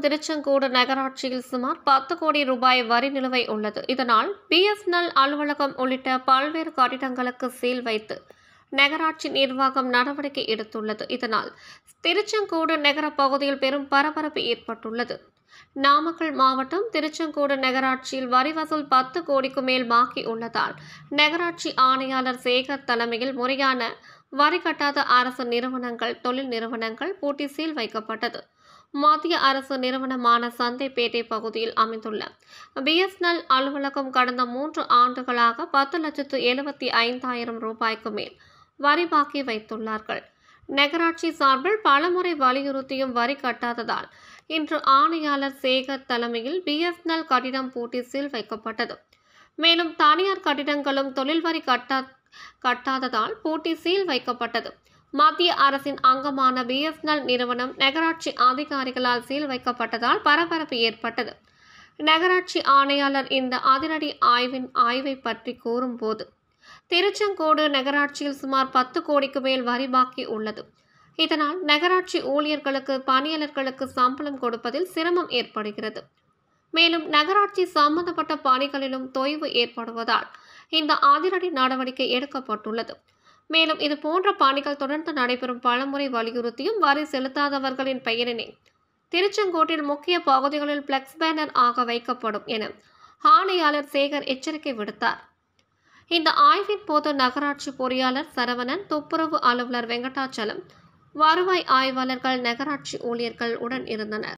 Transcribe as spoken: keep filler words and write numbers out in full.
திருச்செங்கோடு நகராட்சியில் சுமார் பத்து கோடி ரூபாய் வரி நிலுவை உள்ளது. இதனால் பிஎஸ்என்எல் அலுவலகம் உள்ளிட்ட பல்வேறு கட்டிடங்களுக்கு சீல் வைத்து நகராட்சி நிர்வாகம் நடவடிக்கை எடுத்துள்ளது. இதனால் திருச்செங்கோடு நகர பகுதியில் பெரும் பரபரப்பு ஏற்பட்டுள்ளது. நாமக்கல் மாவட்டம் திருச்செங்கோடு நகராட்சியில் வரி வசூல் பத்து கோடிக்கு மேல் பாக்கி உள்ளதால் நகராட்சி ஆணையாளர் சேகர் தலைமையில் முறையான வரி கட்டாத அரசு நிறுவனங்கள், தொழில் நிறுவனங்கள் பூட்டி சீல் வைக்கப்பட்டது. மத்திய அரசு நிறுவனமான சந்தைப்பேட்டை பகுதியில் அமைந்துள்ள பிஎஸ்என்எல் அலுவலகம் கடந்த மூன்று ஆண்டுகளாக பத்து லட்சத்து எழுபத்தி ஐந்தாயிரம் ரூபாய்க்கு மேல் வரி பாக்கி வைத்துள்ளார்கள். நகராட்சி சார்பில் பலமுறை வலியுறுத்தியும் வரி கட்டாததால் இன்று ஆணையாளர் சேகர் தலைமையில் பிஎஸ்என்எல் கட்டிடம் பூட்டி சீல் வைக்கப்பட்டது. மேலும் தனியார் கட்டிடங்களும் தொழில் வரி கட்டா கட்டாததால் பூட்டி சீல் வைக்கப்பட்டது. மத்திய அரசின் அங்கமான பிஎஸ்என்எல் நிறுவனம் நகராட்சி அதிகாரிகளால் சீல் வைக்கப்பட்டதால் பரபரப்பு ஏற்பட்டது. நகராட்சி ஆணையாளர் இந்த அதிரடி ஆய்வின் ஆய்வை பற்றி கூறும்போது, திருச்செங்கோடு நகராட்சியில் சுமார் பத்து கோடிக்கு மேல் வரி பாக்கி உள்ளது. இதனால் நகராட்சி ஊழியர்களுக்கு, பணியாளர்களுக்கு சம்பளம் கொடுப்பதில் சிரமம் ஏற்படுகிறது. மேலும் நகராட்சி சம்பந்தப்பட்ட பணிகளிலும் தொய்வு ஏற்படுவதால் இந்த அதிரடி நடவடிக்கை எடுக்கப்பட்டுள்ளது. மேலும் இது போன்ற பணிகள் தொடர்ந்து நடைபெறும் பலமுறை வலியுறுத்தியும் வரி செலுத்தாதவர்களின் பெயரினை திருச்செங்கோட்டில் முக்கிய பகுதிகளில் பிளக்ஸ் பேனர் ஆக வைக்கப்படும் என ஆணையாளர் சேகர் எச்சரிக்கை விடுத்தார். இந்த ஆய்வின் போது நகராட்சி பொறியாளர் சரவணன், துப்புரவு அலுவலர் வெங்கடாச்சலம், வருவாய் ஆய்வாளர்கள், நகராட்சி ஊழியர்கள் உடன் இருந்தனர்.